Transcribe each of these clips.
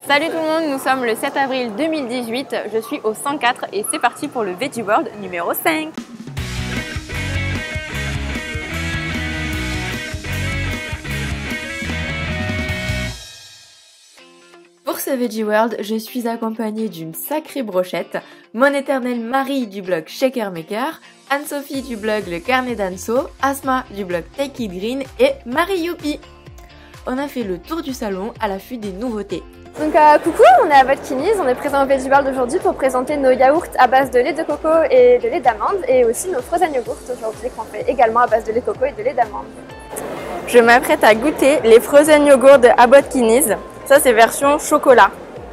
Salut tout le monde, nous sommes le 7 avril 2018, je suis au 104 et c'est parti pour le Veggie World numéro 5. Pour ce Veggie World, je suis accompagnée d'une sacrée brochette, mon éternelle Marie du blog Shaker Maker, Anne-Sophie du blog Le Carnet d'Anso, Asma du blog Take It Green et Marie Youpi. On a fait le tour du salon à l'affût des nouveautés. Donc coucou, on est à Vodkinis, on est présent au Veggie World aujourd'hui pour présenter nos yaourts à base de lait de coco et de lait d'amande et aussi nos frozen yogurts aujourd'hui qu'on fait également à base de lait de coco et de lait d'amande. Je m'apprête à goûter les frozen yogurts de Vodkinis. Ça c'est version chocolat.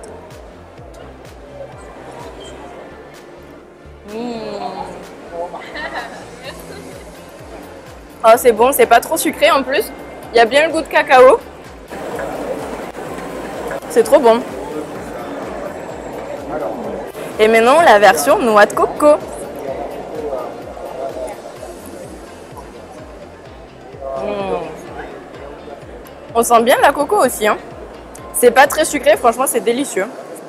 Oh c'est bon, c'est pas trop sucré en plus. Il y a bien le goût de cacao. C'est trop bon. Et maintenant la version noix de coco. On sent bien la coco aussi, hein. C'est pas très sucré, franchement c'est délicieux.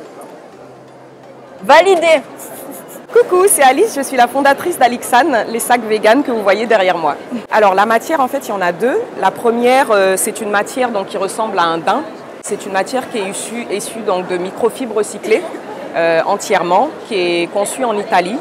Validé. Coucou, c'est Alice, je suis la fondatrice d'Alixan, les sacs vegan que vous voyez derrière moi. Alors la matière, en fait, il y en a deux. La première, c'est une matière donc, qui ressemble à un daim. C'est une matière qui est issue donc, de microfibres recyclées entièrement, qui est conçue en Italie,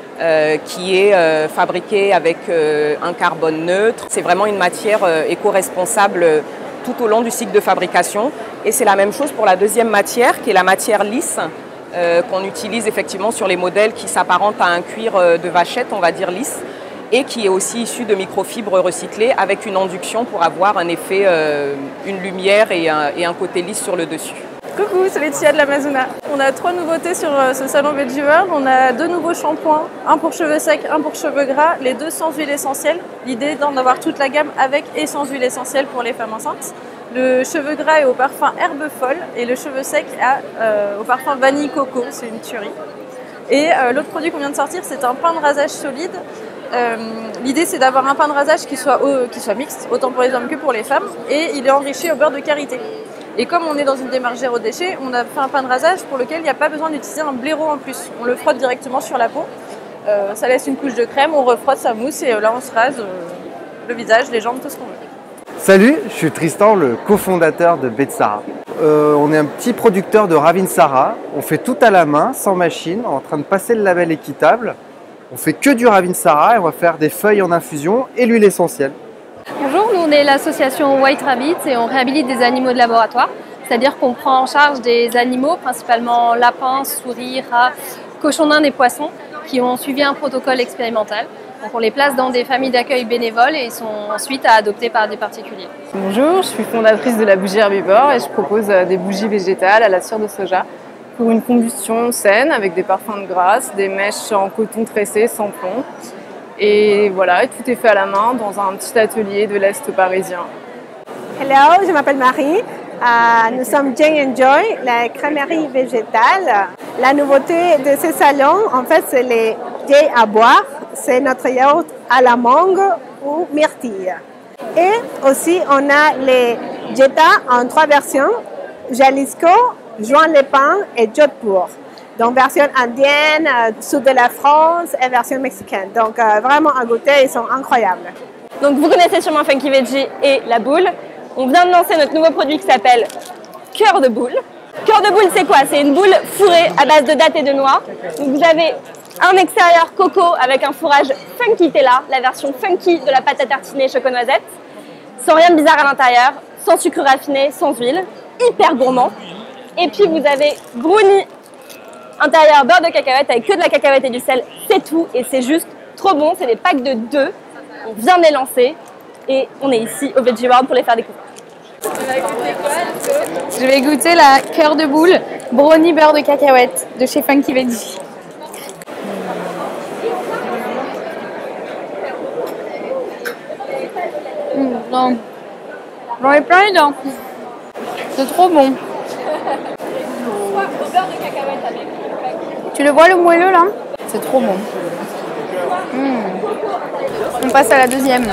qui est fabriquée avec un carbone neutre. C'est vraiment une matière éco-responsable tout au long du cycle de fabrication. Et c'est la même chose pour la deuxième matière, qui est la matière lisse, qu'on utilise effectivement sur les modèles qui s'apparentent à un cuir de vachette, on va dire lisse, et qui est aussi issu de microfibres recyclées avec une induction pour avoir un effet, une lumière et un côté lisse sur le dessus. Coucou, c'est Laetitia de l'Amazona. On a 3 nouveautés sur ce salon Veggie World. On a 2 nouveaux shampoings, un pour cheveux secs, un pour cheveux gras, les deux sans huile essentielle. L'idée d'en avoir toute la gamme avec et sans huile essentielle pour les femmes enceintes. Le cheveu gras est au parfum herbe folle et le cheveu sec au parfum vanille coco, c'est une tuerie. Et l'autre produit qu'on vient de sortir, c'est un pain de rasage solide. L'idée c'est d'avoir un pain de rasage qui soit mixte, autant pour les hommes que pour les femmes, et il est enrichi au beurre de karité. Et comme on est dans une démarche zéro déchet, on a fait un pain de rasage pour lequel il n'y a pas besoin d'utiliser un blaireau en plus. On le frotte directement sur la peau, ça laisse une couche de crème, on refrotte sa mousse et là on se rase le visage, les jambes, tout ce qu'on veut. Salut, je suis Tristan, le cofondateur de Betsara. On est un petit producteur de Ravinsara. On fait tout à la main, sans machine, en train de passer le label équitable. On fait que du Ravinsara et on va faire des feuilles en infusion et l'huile essentielle. Bonjour, nous on est l'association White Rabbit et on réhabilite des animaux de laboratoire. C'est-à-dire qu'on prend en charge des animaux, principalement lapins, souris, rats, cochons d'Inde et poissons, qui ont suivi un protocole expérimental. Donc on les place dans des familles d'accueil bénévoles et ils sont ensuite à adopter par des particuliers. Bonjour, je suis fondatrice de la bougie herbivore et je propose des bougies végétales à la cire de soja pour une combustion saine avec des parfums de grâce, des mèches en coton tressé sans plomb. Et voilà, tout est fait à la main dans un petit atelier de l'Est parisien. Hello, je m'appelle Marie. Nous sommes Jane & Joy, la crèmerie végétale. La nouveauté de ce salon, en fait, c'est les thés à boire. C'est notre yaourt à la mangue ou myrtille. Et aussi, on a les Jetta en 3 versions, Jalisco, Juan-les-Pins et Jodhpur. Donc, version indienne, sud de la France et version mexicaine. Donc, vraiment à goûter, ils sont incroyables. Donc vous connaissez sûrement Funky Veggie et la boule. On vient de lancer notre nouveau produit qui s'appelle Cœur de boule. Cœur de boule, c'est quoi? C'est une boule fourrée à base de dattes et de noix. Donc vous avez un extérieur coco avec un fourrage Funky Tella, la version funky de la pâte à tartiner choco-noisette. Sans rien de bizarre à l'intérieur, sans sucre raffiné, sans huile, hyper gourmand. Et puis vous avez brownie intérieur beurre de cacahuète avec que de la cacahuète et du sel, c'est tout. Et c'est juste trop bon, c'est des packs de 2. On vient de les lancer et on est ici au Veggie World pour les faire découvrir. Je vais goûter la cœur de boule brownie beurre de cacahuète de chez Funky Veggie. Non. J'en ai plein les dents. C'est trop bon. Tu le vois le moelleux là? C'est trop bon. On passe à la deuxième.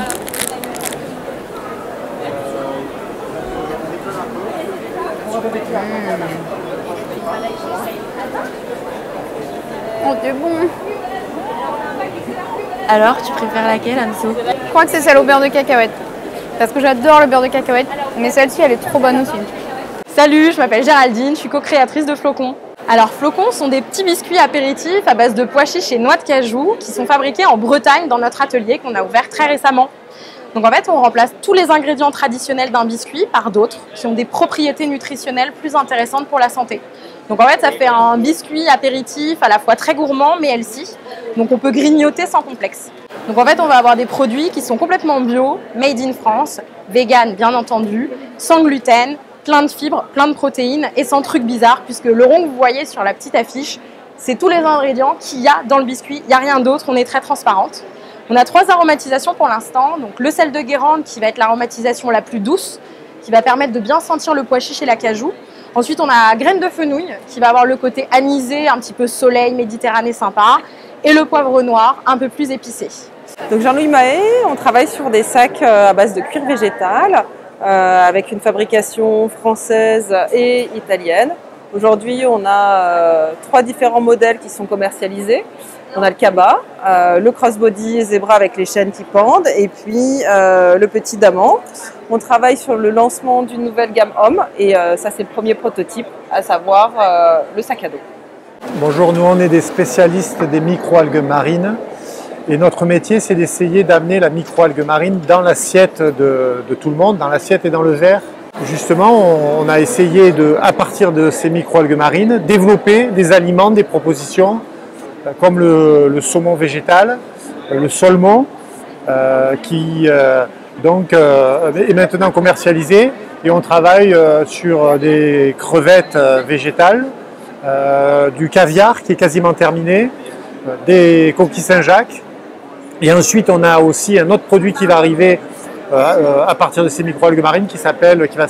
Oh, c'est bon. Alors, tu préfères laquelle, Anso? Je crois que c'est celle au beurre de cacahuète. Parce que j'adore le beurre de cacahuète. Mais celle-ci, elle est trop bonne aussi. Salut, je m'appelle Géraldine, je suis co-créatrice de Flocons. Alors Flocons sont des petits biscuits apéritifs à base de pois chiches et noix de cajou qui sont fabriqués en Bretagne dans notre atelier qu'on a ouvert très récemment. Donc en fait, on remplace tous les ingrédients traditionnels d'un biscuit par d'autres qui ont des propriétés nutritionnelles plus intéressantes pour la santé. Donc en fait, ça fait un biscuit apéritif à la fois très gourmand mais healthy. Donc on peut grignoter sans complexe. Donc en fait, on va avoir des produits qui sont complètement bio, made in France, vegan bien entendu, sans gluten, plein de fibres, plein de protéines et sans trucs bizarres puisque le rond que vous voyez sur la petite affiche, c'est tous les ingrédients qu'il y a dans le biscuit. Il n'y a rien d'autre, on est très transparente. On a 3 aromatisations pour l'instant. Donc le sel de Guérande qui va être l'aromatisation la plus douce, qui va permettre de bien sentir le pois chiche et la cajou. Ensuite, on a graines de fenouil qui va avoir le côté anisé, un petit peu soleil, Méditerranée sympa. Et le poivre noir, un peu plus épicé. Donc Jean-Louis Mahé, on travaille sur des sacs à base de cuir végétal avec une fabrication française et italienne. Aujourd'hui, on a 3 différents modèles qui sont commercialisés. On a le cabas, le crossbody zébra avec les chaînes qui pendent et puis le petit daman. On travaille sur le lancement d'une nouvelle gamme homme et ça c'est le premier prototype, à savoir le sac à dos. Bonjour, nous on est des spécialistes des microalgues marines et notre métier c'est d'essayer d'amener la microalgue marine dans l'assiette de tout le monde, dans l'assiette et dans le verre. Justement, on a essayé à partir de ces microalgues marines, développer des aliments, des propositions comme le saumon végétal, le saumon qui est maintenant commercialisé et on travaille sur des crevettes végétales, du caviar qui est quasiment terminé, des coquilles Saint-Jacques et ensuite on a aussi un autre produit qui va arriver à partir de ces microalgues marines qui va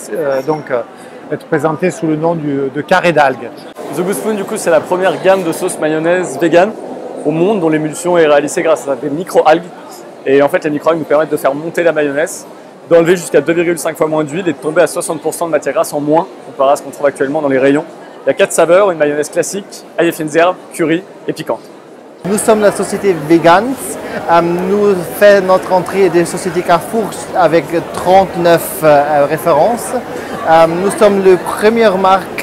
être présenté sous le nom de carré d'algues. The Good Spoon, du coup, c'est la première gamme de sauce mayonnaise vegan au monde dont l'émulsion est réalisée grâce à des micro-algues. Et en fait, les micro-algues nous permettent de faire monter la mayonnaise, d'enlever jusqu'à 2,5 fois moins d'huile et de tomber à 60% de matière grasse en moins comparé à ce qu'on trouve actuellement dans les rayons. Il y a 4 saveurs, une mayonnaise classique, ail et fines herbes, curry et piquante. Nous sommes la société Vegans. Nous faisons notre entrée des sociétés Carrefour avec 39 références. Nous sommes la première marque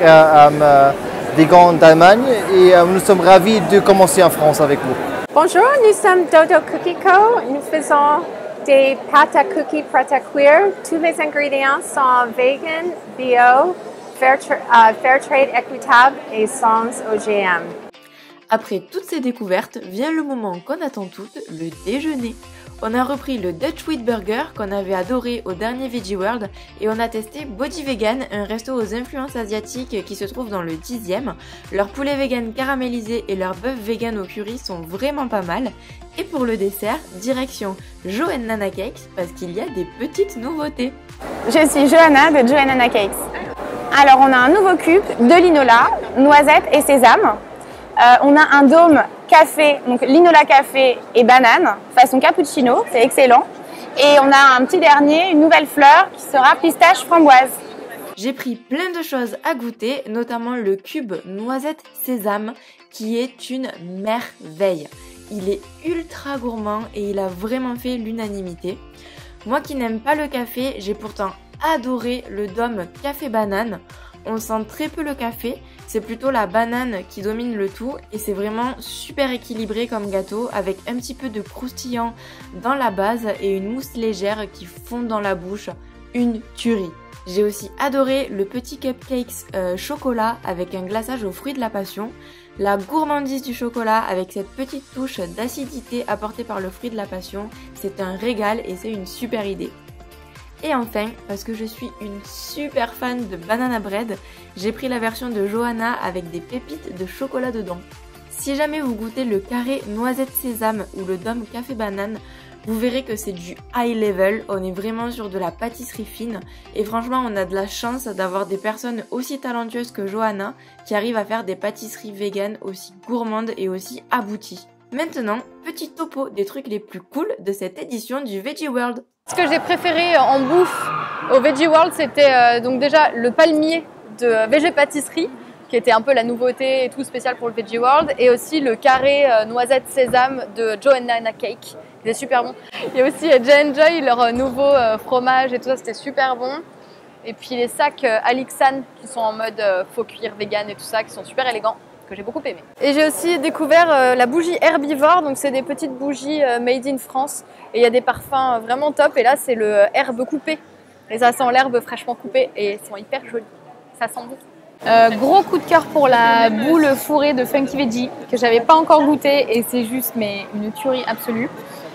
vegan d'Allemagne et nous sommes ravis de commencer en France avec vous. Bonjour, nous sommes Dodo Cookie Co. Nous faisons des pâtes à cookies prêtes à cuire. Tous les ingrédients sont vegan, bio, fair trade équitable et sans OGM. Après toutes ces découvertes, vient le moment qu'on attend toutes, le déjeuner. On a repris le Dutch Wheat Burger qu'on avait adoré au dernier Veggie World et on a testé Body Vegan, un resto aux influences asiatiques qui se trouve dans le 10e. Leur poulet vegan caramélisé et leur bœuf vegan au curry sont vraiment pas mal. Et pour le dessert, direction Jo & Nana Cakes parce qu'il y a des petites nouveautés. Je suis Johanna de Jo & Nana Cakes. Alors on a un nouveau cube de linola, noisette et sésame. On a un dôme café, donc linola café et banane, façon cappuccino, c'est excellent. Et on a un petit dernier, une nouvelle fleur qui sera pistache framboise. J'ai pris plein de choses à goûter, notamment le cube noisette sésame qui est une merveille. Il est ultra gourmand et il a vraiment fait l'unanimité. Moi qui n'aime pas le café, j'ai pourtant adoré le dôme café banane. On sent très peu le café, c'est plutôt la banane qui domine le tout et c'est vraiment super équilibré comme gâteau avec un petit peu de croustillant dans la base et une mousse légère qui fond dans la bouche, une tuerie. J'ai aussi adoré le petit cupcakes chocolat avec un glaçage aux fruits de la passion, la gourmandise du chocolat avec cette petite touche d'acidité apportée par le fruit de la passion, c'est un régal et c'est une super idée. Et enfin, parce que je suis une super fan de banana bread, j'ai pris la version de Johanna avec des pépites de chocolat dedans. Si jamais vous goûtez le carré noisette sésame ou le dôme café banane, vous verrez que c'est du high level, on est vraiment sur de la pâtisserie fine et franchement on a de la chance d'avoir des personnes aussi talentueuses que Johanna qui arrivent à faire des pâtisseries véganes aussi gourmandes et aussi abouties. Maintenant, petit topo des trucs les plus cool de cette édition du Veggie World. Ce que j'ai préféré en bouffe au Veggie World, c'était donc déjà le palmier de VG Pâtisserie. qui était un peu la nouveauté et tout spécial pour le Veggie World, et aussi le carré noisette sésame de Joe & Nana Cake, qui est super bon. Il y a aussi Jay & Joy, leur nouveau fromage et tout ça, c'était super bon. Et puis les sacs Alixan qui sont en mode faux cuir vegan et tout ça, qui sont super élégants, que j'ai beaucoup aimé. Et j'ai aussi découvert la bougie herbivore, donc c'est des petites bougies made in France, et il y a des parfums vraiment top, et là c'est le herbe coupée. Et ça sent l'herbe fraîchement coupée et ils sont hyper jolis, ça sent bon. Gros coup de cœur pour la boule fourrée de Funky Veggie que j'avais pas encore goûté et c'est juste une tuerie absolue.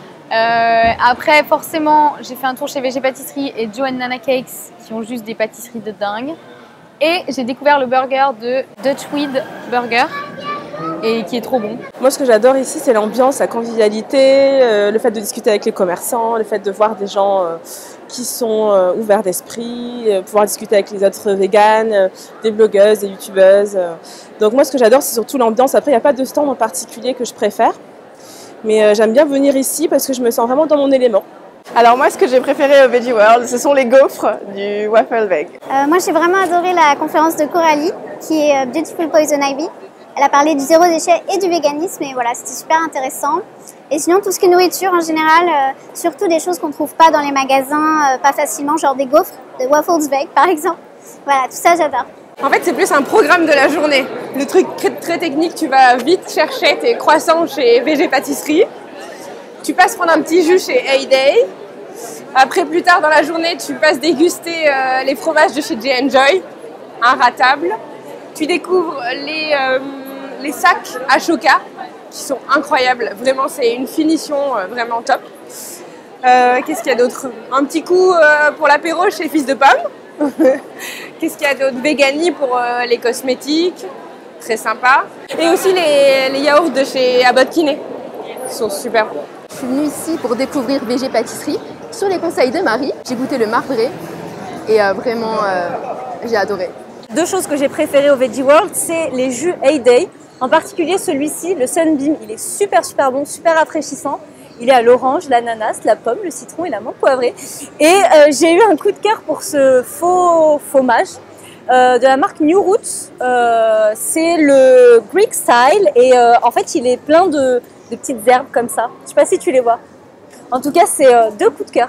Après forcément j'ai fait un tour chez VG Pâtisserie et Joe & Nana Cakes qui ont juste des pâtisseries de dingue. Et j'ai découvert le burger de Dutchweed Burger et qui est trop bon. Moi ce que j'adore ici c'est l'ambiance, la convivialité, le fait de discuter avec les commerçants, le fait de voir des gens qui sont ouverts d'esprit, pouvoir discuter avec les autres véganes, des blogueuses, des youtubeuses. Donc moi ce que j'adore c'est surtout l'ambiance. Après il n'y a pas de stand en particulier que je préfère, mais j'aime bien venir ici parce que je me sens vraiment dans mon élément. Alors moi ce que j'ai préféré au Veggie World ce sont les gaufres du Waffle Veg. Moi j'ai vraiment adoré la conférence de Coralie qui est Beautiful Poison Ivy. Elle a parlé du zéro déchet et du véganisme et voilà, c'était super intéressant. Et sinon, tout ce qui est nourriture en général, surtout des choses qu'on ne trouve pas dans les magasins, pas facilement, genre des gaufres, des waffles veg par exemple. Voilà, tout ça j'adore. En fait, c'est plus un programme de la journée. Le truc très technique, tu vas vite chercher tes croissants chez VG Pâtisserie. Tu passes prendre un petit jus chez Heyday. Après, plus tard dans la journée, tu passes déguster les fromages de chez Jay & Joy, inratable. Tu découvres les sacs Ashoka qui sont incroyables. Vraiment, c'est une finition vraiment top. Qu'est-ce qu'il y a d'autre? Un petit coup pour l'apéro chez Fils de Pomme. Qu'est-ce qu'il y a d'autre? Vegani pour les cosmétiques. Très sympa. Et aussi les yaourts de chez Abbott Kinney. Ils sont super bons. Je suis venue ici pour découvrir VG Pâtisserie sur les conseils de Marie. J'ai goûté le marbré et vraiment j'ai adoré. Deux choses que j'ai préférées au Veggie World, c'est les jus Heyday. En particulier celui-ci, le Sunbeam, il est super bon, super rafraîchissant. Il est à l'orange, l'ananas, la pomme, le citron et la menthe poivrée. Et j'ai eu un coup de cœur pour ce faux fromage de la marque New Roots. C'est le Greek Style et en fait il est plein de petites herbes comme ça. Je sais pas si tu les vois. En tout cas, c'est deux coups de cœur.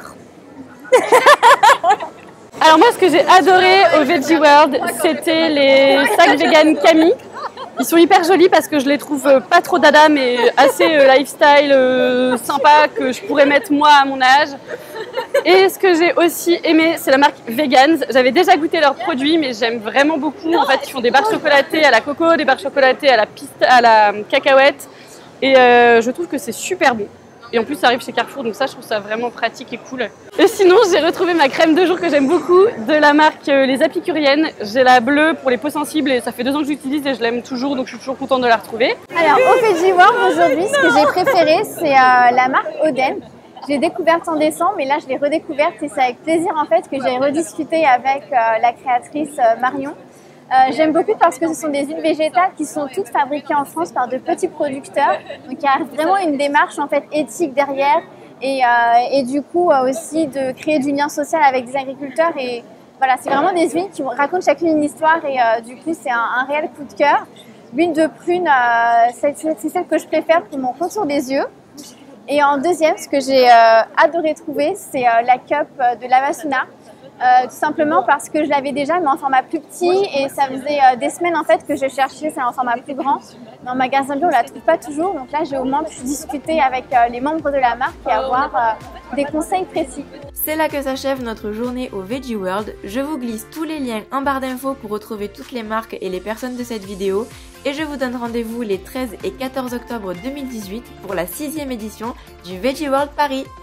Alors moi, ce que j'ai adoré au Veggie World, c'était les sacs vegan Camille. Ils sont hyper jolis parce que je les trouve pas trop dada, mais assez lifestyle, sympa, que je pourrais mettre moi à mon âge. Et ce que j'ai aussi aimé, c'est la marque Vegans. J'avais déjà goûté leurs produits, mais j'aime vraiment beaucoup. En fait, ils font des barres chocolatées à la coco, des barres chocolatées à la cacahuète. Et je trouve que c'est super bon. Et en plus, ça arrive chez Carrefour, donc ça, je trouve ça vraiment pratique et cool. Et sinon, j'ai retrouvé ma crème de jour que j'aime beaucoup, de la marque Les Apicuriennes. J'ai la bleue pour les peaux sensibles et ça fait 2 ans que j'utilise et je l'aime toujours, donc je suis toujours contente de la retrouver. Alors, au Veggie World, aujourd'hui, ce que j'ai préféré, c'est la marque Oden. Je l'ai découverte en décembre, mais là, je l'ai redécouverte et c'est avec plaisir, en fait, que j'ai rediscuté avec la créatrice Marion. J'aime beaucoup parce que ce sont des huiles végétales qui sont toutes fabriquées en France par de petits producteurs. Donc il y a vraiment une démarche en fait éthique derrière et du coup aussi de créer du lien social avec des agriculteurs. Et voilà, c'est vraiment des huiles qui racontent chacune une histoire et du coup c'est un réel coup de cœur. L'huile de prune, c'est celle que je préfère pour mon contour des yeux. Et en deuxième, ce que j'ai adoré trouver, c'est la cup de Lavasuna. Tout simplement parce que je l'avais déjà mais en format plus petit et ça faisait des semaines en fait que je cherchais ça en format plus grand. Dans le magasin bio on la trouve pas toujours, donc là j'ai au moins pu discuter avec les membres de la marque et avoir des conseils précis. C'est là que s'achève notre journée au Veggie World. Je vous glisse tous les liens en barre d'infos pour retrouver toutes les marques et les personnes de cette vidéo et je vous donne rendez-vous les 13 et 14 octobre 2018 pour la 6e édition du Veggie World Paris.